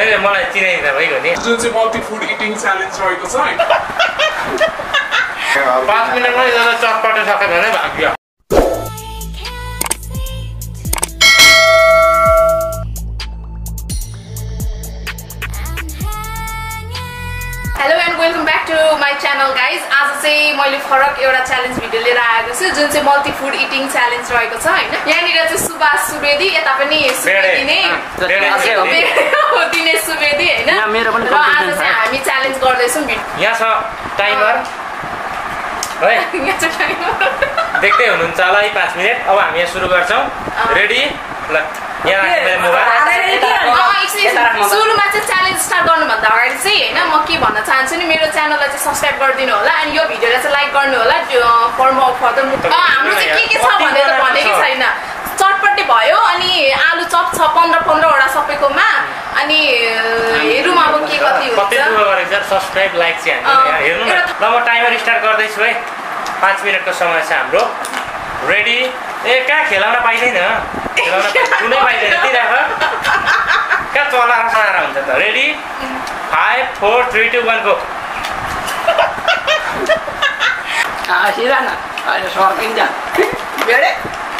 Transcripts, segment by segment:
मैले मलाई चिनाइदिँदा भइगयो नि जुन चाहिँ मल्टी फुड इटिङ च्यालेन्ज रहेको छ हैन 5 मिनेटमै चटपटे सके भने भाग्यो Hello and welcome back to my channel guys. आज चाहिँ मैले फरक एउटा च्यालेन्ज भिडियो लिएर आएको छु जुन चाहिँ मल्टी फुड इटिङ च्यालेन्ज रहेको छ हैन। यहाँनिर चाहिँ सुभाष सुवेदी यता पनि सुवेदी नै दिनेश सुवेदी हैन। यहाँ मेरो पनि र आज चाहिँ हामी च्यालेन्ज गर्दै छौं। यहाँ छ टाइमर है यहाँ छ टाइमर देख्दै हुनुहुन्छ होला है 5 मिनेट अब हामी यहाँ सुरु गर्छौं रेडी ल यहाँ राख्नु मोबाइल सुरुमा चाहिँ च्यालेन्ज स्टार्ट गर्नुभन्दा अगाडि चाहिँ हैन म के भन्न चाहन्छु नि मेरो च्यानललाई चाहिँ सब्स्क्राइब गरिदिनु होला अनि यो भिडियोलाई चाहिँ लाइक गर्नु होला फर मोर फर्दर हाम्रो चाहिँ के छ भनेर भनेकै छैन चटपटे भयो अनि आलु चप छ 15 वटा सबैकोमा अनि हेरौँ अब के कति हुन्छ कति दुःख गरेको छ सब्स्क्राइब लाइक चाहिँ हामी हेर्नु न ल म टाइमर स्टार्ट गर्दै छु है 5 मिनेटको समय छ हाम्रो रेडी ए कहाँ खेलाउन पाइदैन खेलाउन कुनै पाइदैन त्यही राख कहाँ चलाएर सारा हुन्छ त रेडी 5 4 3 2 1 गो सिधा न अहिले सर्किन्छ बेडे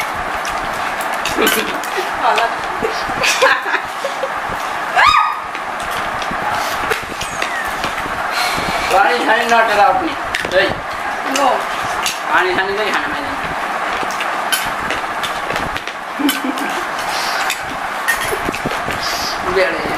पानी खाने नटेर उठ्ने है पानी खाने चाहिँ खाना पाइँदैन बेडे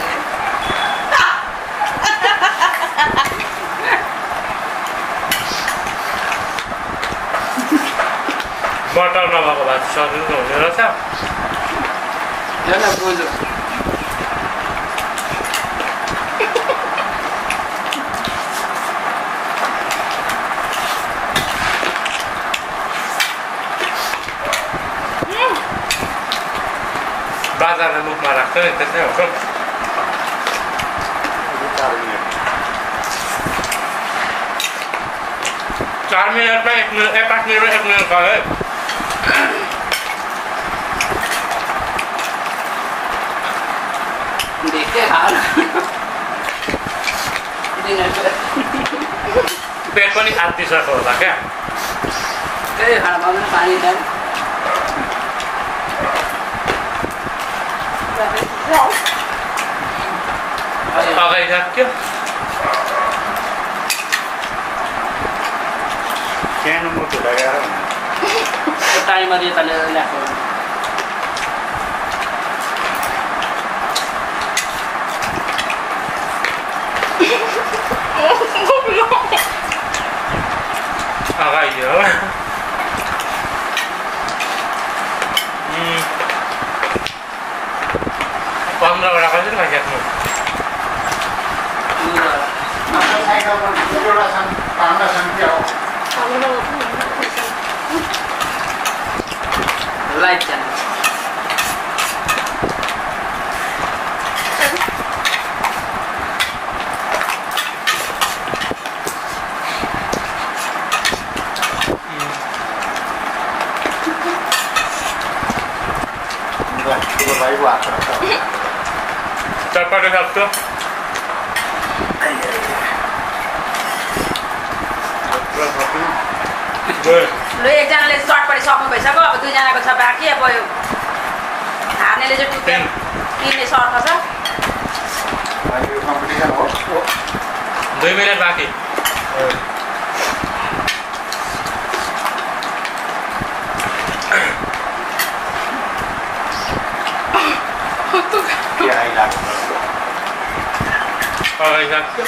बटर नभएको भए सजिलो हुने रहेछ हेर्न बोल्यो बाजारले मुखमा राख्छ नि त्यसै हो 4 मिनटमा 1 मिनट 5 मिनटमा 1 मिनट गयो देखते खाना पेट पनि आत्तिसक्यो होला क्या त्यही खाना पाउँदैन पानी खाने अगाडि राख्यो सानो मोटो लगाएर टाइमर यताले ल्याएको अगाडि हो 15 वटा कसरी खाइसक्नु लाइट च्यानल चटपटे सक्छु ल एकजनाले चटपटी सक्नु भइसक्यो अब दुईजनाको छ बाँकी अब यो हार्नेले चाहिँ टुप्पे किन्ने सर्ट छ 2 मिनट बाँकी अगाडि राख्छु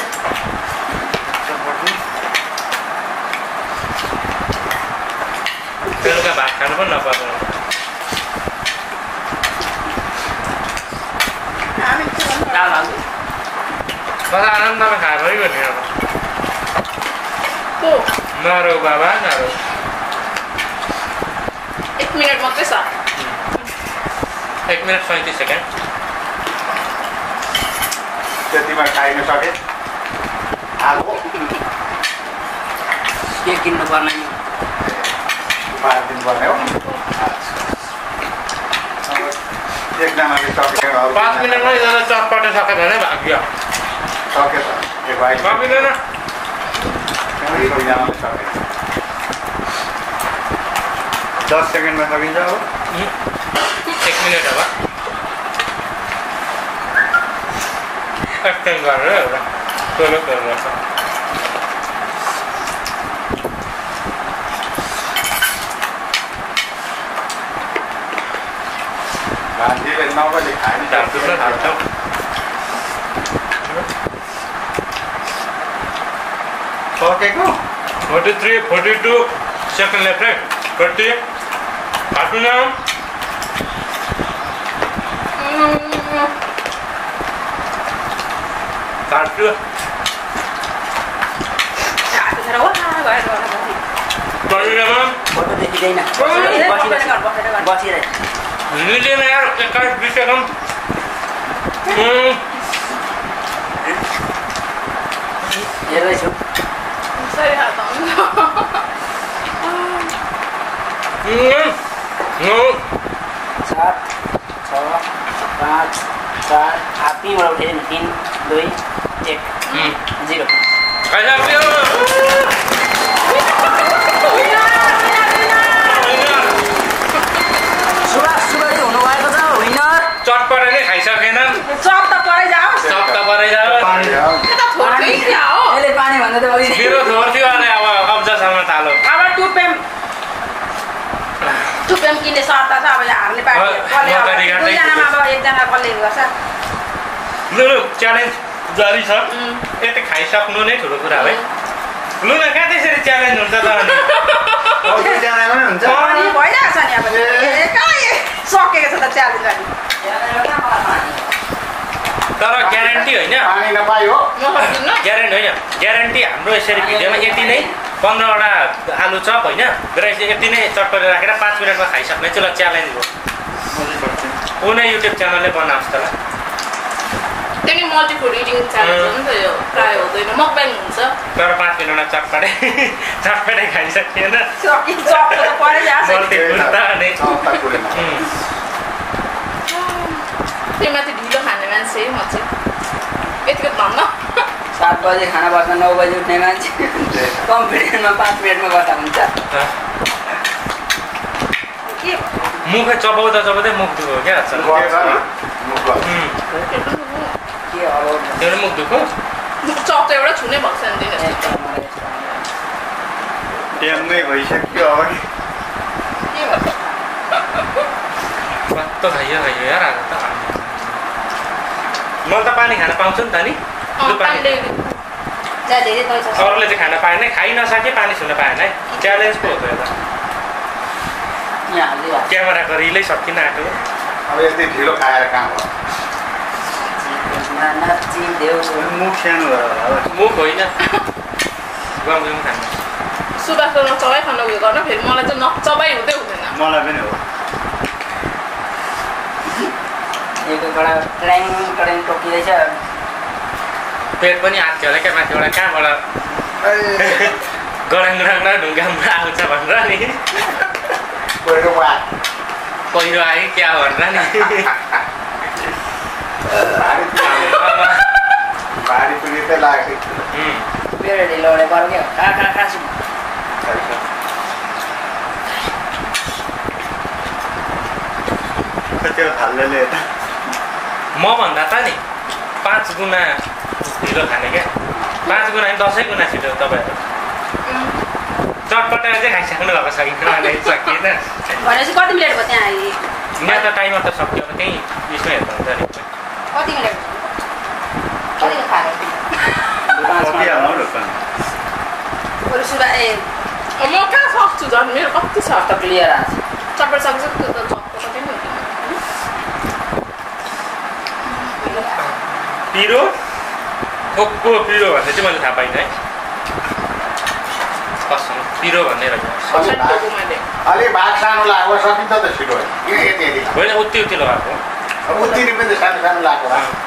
बेलुका भात खानु पनि नपर्दैन मलाई आनन्दमा खाएर भइगयो नि अब नरौ बाबा नरौ 1 मिनेट मात्रै छ 1 मिनट 37 सेकेन्ड त्यतिमा खाइन सके आगो के किन्नु पर्ने पारिदिनु पर्ने हो एकजनाले सकेर अरू 5 मिनटमा यो चटपटे सके भने भाग्यो सकेछ एक भाइ सकिँदैन दुईजनाले सके 10 सेकेन्डमा सकिन्छ अब 1 मिनट अब एक्सटेन्ड गरेर एउटा टोलो गर्छ मान्छेले नबले खाने सकेको 43 42 सेकेन्ड लेफ्ट है 30 काट्नु न काट्छु कहिलेमा फोटो देखिँदैन बसिरहेको मिलेन यार 21 सेकेन्ड हेर्दैछु सही हात आउँछ 7 6 5 4 हात्तीबाट उठेर 3 2 1 0 खाइसक्यो सुभाष हुनुभएको छ विनर चटपटे नै खाइसकेन चप त परै जाओस् चप त परै जाओ यता थोरै क्या हो यसले पानी भन्दा त अघि मेरो थोर्थ्यो अनि अब अब्जासम्म थालो अब टुपेम किन्ने सर्त छ अब हार्ने पार्टी कसले अब दुईजनामा अब एकजना कसले गर्छ लु च्यालेन्ज जारी छ यति खाइसक्नु नै ठुलो कुरा है लु न कहाँ त्यसरी च्यालेन्ज हुन्छ त अनि दुईजनामै हुन्छ अनि भइरहेको छ नि अब कहाँ सकेको छ त च्यालेन्ज अनि तर ग्यारेन्टी होइन पानी नपायो ग्यारेन्टी होइन ग्यारेन्टी हाम्रो यसरी भिडियोमा यति नै 15वटा आलु चप होइन र यति नै चटपटे राखेर 5 मिनटमा खाइसक्ने चाहिँ ल च्यालेन्ज हो कुनै युट्युब च्यानलले बनाओस् त त्यो नि मल्टिफुड इटिङ च्यालेन्ज हो नि त यो प्राय हुँदैन मकब्याङ हुन्छ तर 5 मिनटमा चटपटे खाइसकिएन सकिन्छ चप त परै जाओस् मल्टिफुड त अनि चौता कुरेन त्यो माथि ढिलो खाने मान्छे म चाहिँ यतिको धन्न 7 बजे खाना बस्न 9 बजे उठ्ने मान्छे कम्पिटिसनमा 5 मिनटमा गर्दा हुन्छ के मुखै चपाउँदै मुख दुख्यो क्या के अब त्यो मुख दुख्यो चप त एउटा छुनै भएको छ नि टाइम नै भइसक्यो अब के भन्छ कस्तो खाइयो यार आज त मैले त पानी खान पाउँछु नि त नि पानीले जा धेरै पैसा छ अरूले चाहिँ खान पाएन खाइ नसके पानी छुन पाएन है च्यालेन्ज पो हो त एउटा क्यामेराको रिलै सकिन आँट्यो अब यति ढिलो खाएर कहाँ भयो मुख सानो भयो होला मुख होइन गम खानु सुबासको नचबाइ खान उयो गर्न फेरि मलाई चाहिँ नचबाइ हुँदै हुँदैन मलाई पनि हो एकबाट ट्राङ ट्राङ टोकिँदैछ पेट पनि आँट्यो होला क्या माथिबाट कहाँबाट गराङ र ढुङ्गामा आउँछ भनेर नि पहिरो आयो क्या भनेर नि भारी पनि त लाग्यो मेरो ढिलोले गरौँ क्या खासु त्यो हाल्नेले म भन्दा त नि 5 गुणा ढिलो खाने क्या 5 गुणा 10 गुणा छिटो तपाईँहरू चटपटेर चाहिँ खाइसक्नु भएको छ कि सकिएन भनेपछि कति मिनट भयो त्यहाँ यहाँ त टाइमर त सक्यो त्यहीँ उयसमा हेर्दा हुन्छ नि कति मिनट कति खायो बरु सुबा ए म कहाँ सक्छु झन् मेरो कति छ त क्लियर आछ चप्पल सक्छु त्यो त चप्पल कति पनि हुँदैन पिरो खोक्को पिरो भन्ने चाहिँ मैले थाहा पाइनँ है कसम पिरो भन्ने रहेछ अलि भाग सानो लाग्यो सकिन्छ त छिटो यति होइन उति लगाएको अब उत्तिरी पनि सानो सानो लाग्यो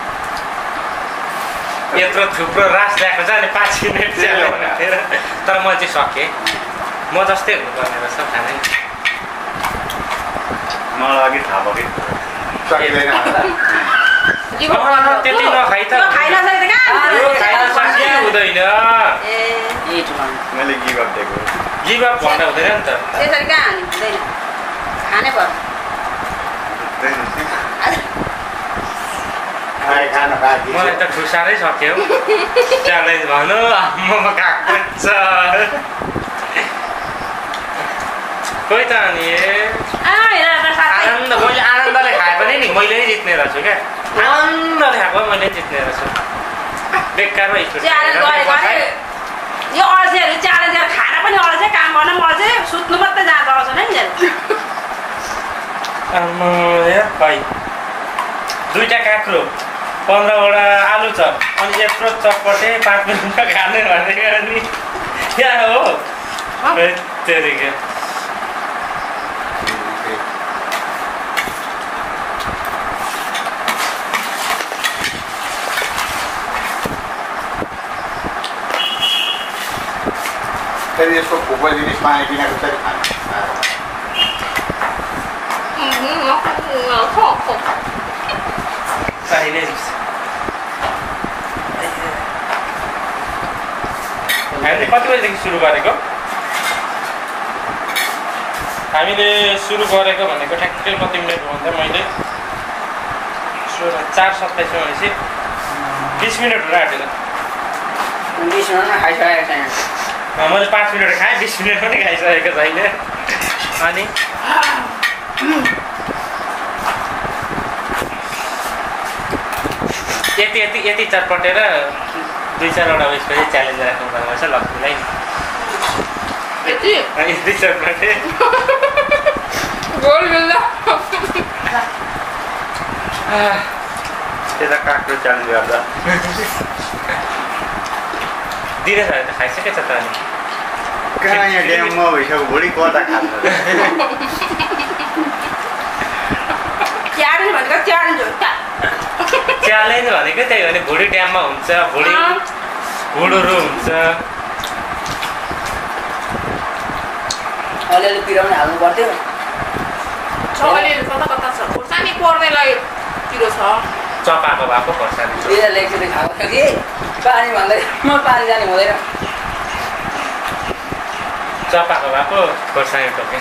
यत्रो थुप्रो रास ल्याएको छ अनि 5 मिनट चाहिँ तर म चाहिँ सकेँ म जस्तै हुनुपर्ने रहेछ खानै मलाई अघि थाहा भयो कि सकिँदैन होला। त्यति नखाइ त खाइ नसके त कहाँ यो खाइन सकिए हुँदैन मैले गिभ अप दिएको। गिभ अप भन्दा हुँदैन नि त त्यसरी कहाँ हानि हुँदैन खानै पर्छ खाना बाँकी छ। मलाई त ठुसारै सक्यो च्यालेन्ज भनौँ आम्मामा खाएको छ खोइ त अनि आनन्द मैले आनन्दले खाए पनि नि मैले नै जित्ने रहेछु क्या आनन्दले खाएको मैले जित्ने रहेछु बेकारमा यो अल्छीहरू च्यालेन्ज खाना पनि अल्छे काम गर्न पनि अल्छे सुत्नु मात्रै जाँदो रहेछ नि आम्मा भाइ 2टा काँक्रो 15वटा आलु चप अनि यत्रो चटपटे 5 मिनटमा खाने भनेको अनि यहाँ हो त्यतिकै फेरि यसको फुपा जिनिस पानी बिना कसरी खानु अहिले हामीले कति बजीदेखि सुरु गरेको भनेको ठ्याक्कै कति मिनट भन्दा मैले 4:27 भनेपछि 20 मिनटहरू आँटेर 20 मिनटमा खाइसकेको छैन मैले 5 मिनट खाएँ 20 मिनट पनि खाइसकेको छैन अनि यति चटपटेर 2-4वटा उयसको च्यालेन्ज राख्नु पर्ने रहेछ लक्ष्मीलाई यति चटपटे त्यता काँक्रो च्यालेन्ज गर्दा दिनेछ भने त खाइसकेछ त अनि कहाँ यहाँ ड्याममा भइसक्यो भोलि कता खान्छ च्यालेन्ज भनेको त्यही हो नि भुँडी ड्याममा हुन्छ भुँडी हुडुरु हुन्छ अलिअलि पिरो पनि हाल्नु पर्थ्यो कता छ खोर्सानी पर्नेलाई पिरो छ चपाएको भएको खोर्सानी पिरो लेख्दै खाएको थियो कि पानी भन्दै म पानी जाने हुँदैन चपाएको भएको खोर्सानी टोके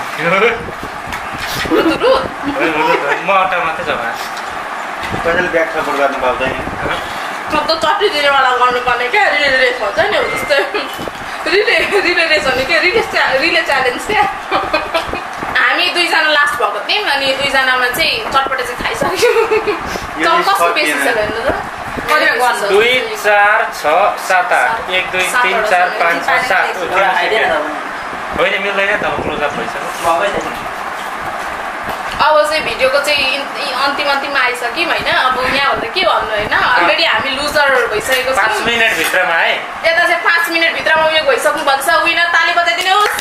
म अट्टा मात्रै चपा कसैले ब्याग सपोर्ट गर्नु पाउँदैन चट्टी दिनेवाला गर्नुपर्ने क्या रिले रेस भन्छ नि हो जस्तै रिले रेस भने के रिले च्यालेन्ज क्या हामी 2जना लास्ट भएको थियौँ अनि 2जनामा चाहिँ चटपटे चाहिँ खाइसक्यो कस्तो बेसी छ हेर्नु त 2 4 6 7 8 1 2 3 4 5 6 7 होइन मिल्दैन त क्लोजअप भइसक्यो अब चाहिँ भिडियोको चाहिँ अन्तिममा आइसक्यौँ होइन अब यहाँभन्दा के भन्नु होइन अलरेडी हामी लुजर भइसकेको छौँ 5 मिनट भित्रमा है यता चाहिँ 5 मिनट भित्रमा उयो भइसक्नु भएको छ विनर ताली बजाइदिनुहोस्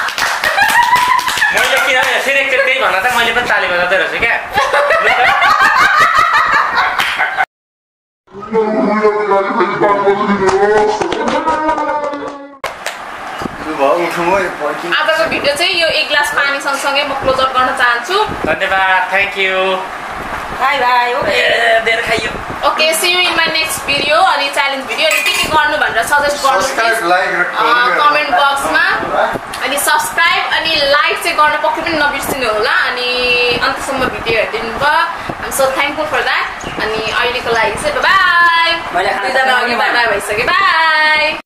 मैले किनभने सिलेक्टेड त्यही भन्दा त मैले पनि ताली बजाउँदै रहेछु क्या आजको भिडियो चाहिँ यो 1 ग्लास पानी सँगसँगै म क्लोज अप गर्न चाहन्छु धन्यवाद thank you bye bye okay see you in my next video अनि च्यालेन्ज भिडियो अनि के गर्नु भनेर सजेस्ट गर्नुहोस् कमेन्ट बक्समा अनि सब्सक्राइब अनि लाइक चाहिँ गर्न पक्कै पनि नबिर्सिनु होला अनि अन्त्यसम्म भिडियो हेरिदिनु भयो I am so thankful for that अनि अहिलेको लागि चाहिँ बाई 2जना अघि बाई भइसक्यो बाई